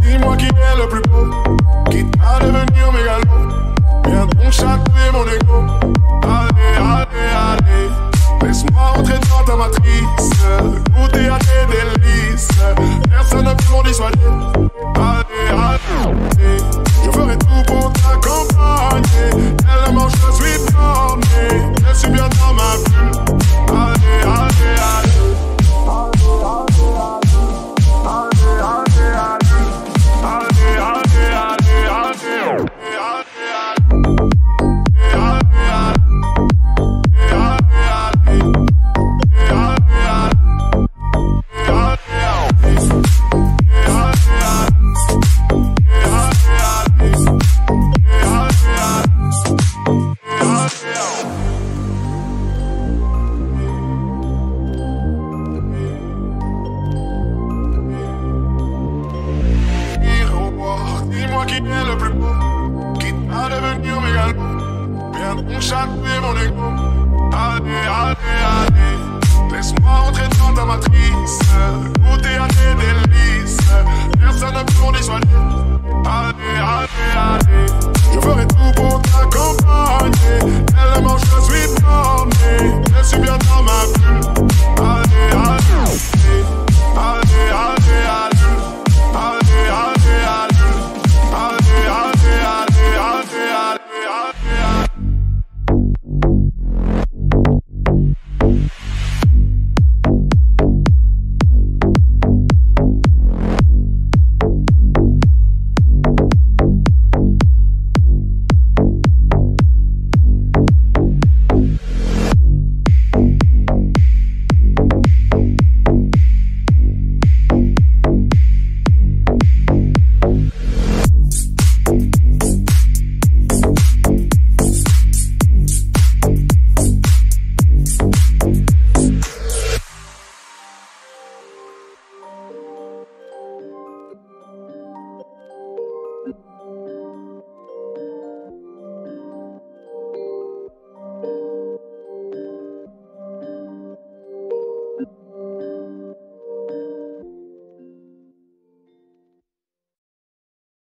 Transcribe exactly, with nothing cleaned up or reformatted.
dis-moi qui est le plus beau, quitte à devenir mégalo. Viens donc chatouiller mon ego. Allez, allez, allez, laisse-moi entrer dans ta matrice, goûter à tes délices. Personne ne peut m'en dissuader. Allez, allez, je ferai tout pour t'accompagner. Tellement je suis borné, je suis bien dans ma bulle. Allez, allez, allez. Dis-moi qui est le plus beau, quitte à devenir mégalo. Viens donc chatouiller mon ego. Allez, allez, allez, laisse-moi entrer dans ta matrice, goûter à tes délices. Personne ne peut m'en dissuader. Allez, allez, allez, je ferai tout pour t'accompagner.